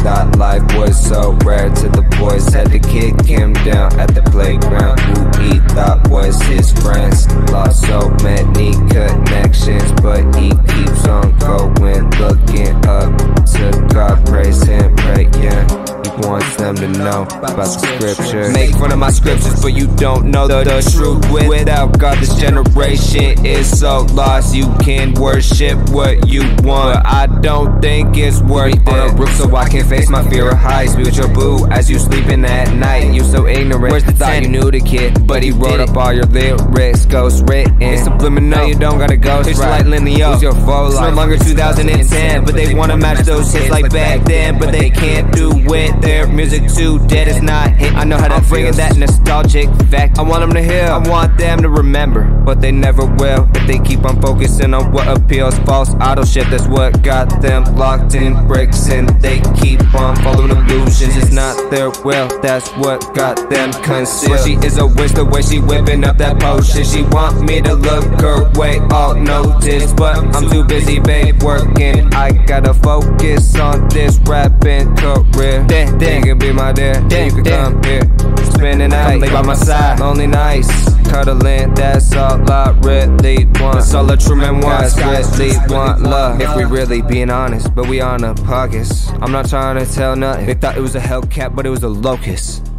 Thought life was so rare to the boys, had to kick him down at the playground. Who he thought was his friends, lost so many connections, but he keeps on going, looking up to God, praise him, praying. He wants them to know about the scriptures. Make fun of my scriptures, but you don't know the truth. Without God, this generation is so lost. You can worship what you want, but I don't think it's worth it. On a roof so I can face my fear of heights. Be with your boo as you sleeping at night. You so ignorant. Where's the thought you knew the kid, but he wrote up all your lyrics, ghost written. It's subliminal, you don't gotta ghost. It's like linear. Who's your foe? It's no longer 2010, but they wanna match those hits like back then, but they can't do it. Their music too dead, it's not hit. I know how to bring that nostalgic fact. I want them to hear, I want them to remember, but they never will if they keep on focusing on what appeals. False idol shit, that's what got them locked in bricks, and they keep on following illusions. It's not their will, that's what got them concealed. Well, she is a witch, the way she whipping up that potion. She want me to look her way, all notice, but I'm too busy, babe, working. I gotta focus on this rapping career. Then you can be my dear, then you can come here, spend the night, lay by my side, lonely nights, cuddling, that's all I really want. That's all a true man wants, really want love. If we really being honest, but we on a pockets. I'm not trying to tell nothing. They thought it was a Hellcat, but it was a locust.